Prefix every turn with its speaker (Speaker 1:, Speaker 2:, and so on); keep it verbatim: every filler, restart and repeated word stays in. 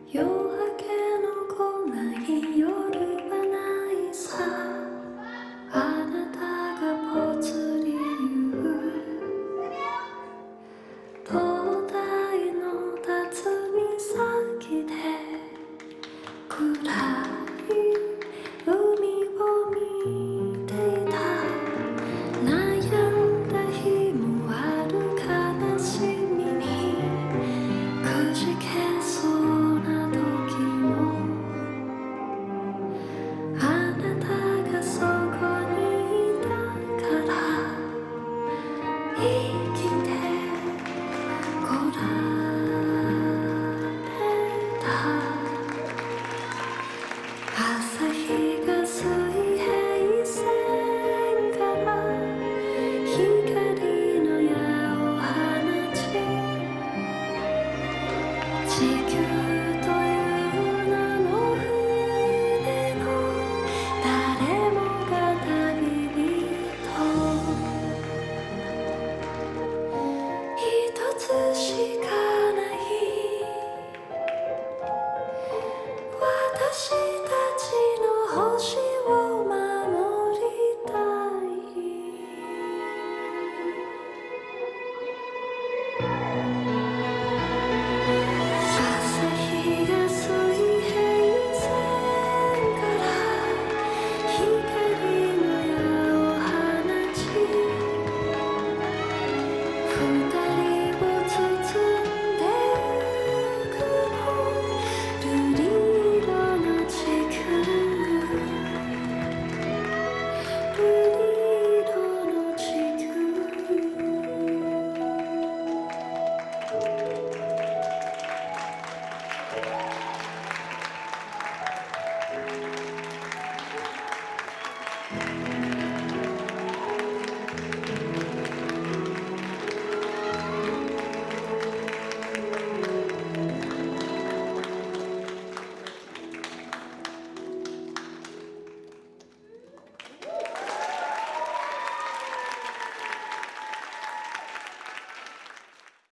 Speaker 1: 夜明けの来ない夜はないさ。あなたがぽつり言う灯台の辰岬で暗い海を見ていた。悩んだ日もある悲しみにくじけそうな時もあなたがそこにいたから生きてこられた。朝日が水平線から光の矢を放ち地球